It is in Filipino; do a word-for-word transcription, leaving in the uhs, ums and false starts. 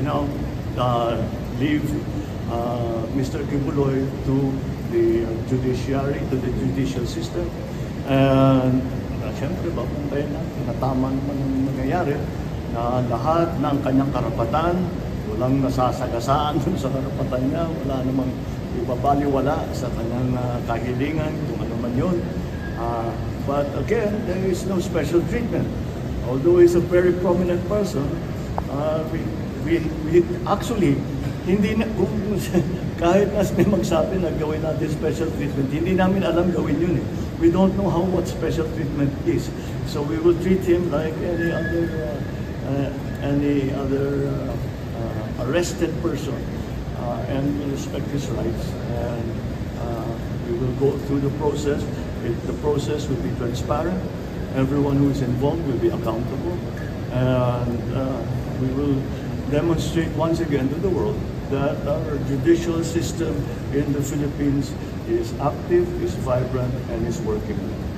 now uh, leave uh, Mister Kibuloy to the judiciary, to the judicial system. And uh, siyempre, babantayan natin na tama naman ang nangyayari, na lahat ng kanyang karapatan, walang nasasagasaan dun sa karapatan niya, wala namang ibabaliwala sa kanyang uh, kahilingan, kung ano man yun. Uh, but again, there is no special treatment. Although he's a very prominent person, uh, we, we, we actually, hindi na, kung, kahit na may magsabi na gawin natin special treatment, hindi namin alam gawin yun eh. We don't know how what special treatment is. So we will treat him like any other, uh, uh, any other uh, uh, arrested person, uh, and we respect his rights. And uh, we will go through the process. It, the process will be transparent. Everyone who is involved will be accountable. And uh, we will demonstrate once again to the world that our judicial system in the Philippines is active, is vibrant, and is working.